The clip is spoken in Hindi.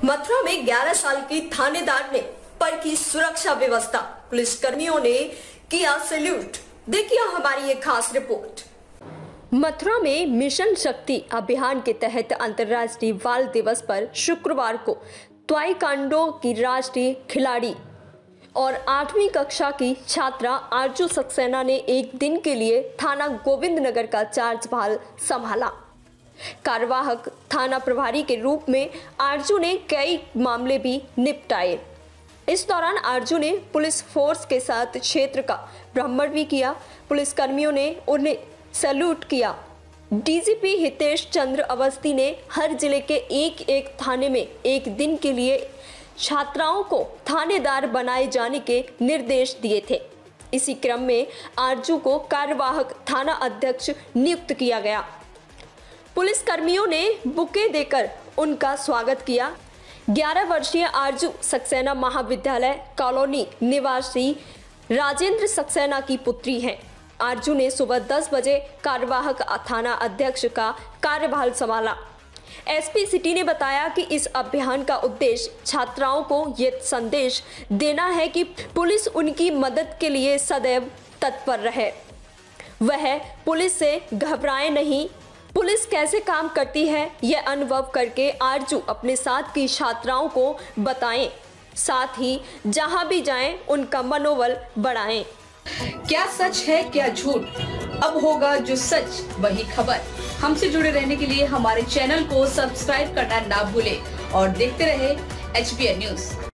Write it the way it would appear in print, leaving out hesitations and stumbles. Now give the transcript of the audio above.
मथुरा में 11 साल की थानेदार ने पर की सुरक्षा व्यवस्था, पुलिस कर्मियों ने किया सैल्यूट। देखिए हमारी ये खास रिपोर्ट। मथुरा में मिशन शक्ति अभियान के तहत अंतर्राष्ट्रीय बाल दिवस पर शुक्रवार को ताइक्वांडो की राष्ट्रीय खिलाड़ी और 8वीं कक्षा की छात्रा आरजू सक्सेना ने एक दिन के लिए थाना गोविंदनगर का चार्जभार संभाला। कार्यवाहक थाना प्रभारी के रूप में आरजू ने कई मामले भी निपटाए। इस दौरान आरजू ने पुलिस फोर्स के साथ क्षेत्र का भ्रमण भी किया। पुलिस कर्मियों ने उन्हें सैल्यूट किया। डीजीपी हितेश चंद्र अवस्थी ने हर जिले के एक थाने में एक दिन के लिए छात्राओं को थानेदार बनाए जाने के निर्देश दिए थे। इसी क्रम में आरजू को कार्यवाहक थाना अध्यक्ष नियुक्त किया गया। पुलिस कर्मियों ने बुके देकर उनका स्वागत किया। 11 वर्षीय आरजू सक्सेना महाविद्यालय कॉलोनी निवासी राजेंद्र सक्सेना की पुत्री हैं। आरजू ने सुबह 10 बजे कार्यवाहक थाना अध्यक्ष का कार्यभार संभाला। एसपी सिटी ने बताया कि इस अभियान का उद्देश्य छात्राओं को ये संदेश देना है कि पुलिस उनकी मदद के लिए सदैव तत्पर रहे। वह पुलिस से घबराए नहीं। पुलिस कैसे काम करती है यह अनुभव करके आरजू अपने साथ की छात्राओं को बताएं, साथ ही जहां भी जाएं उनका मनोबल बढ़ाएं। क्या सच है क्या झूठ, अब होगा जो सच वही खबर। हमसे जुड़े रहने के लिए हमारे चैनल को सब्सक्राइब करना ना भूलें और देखते रहे HBN न्यूज।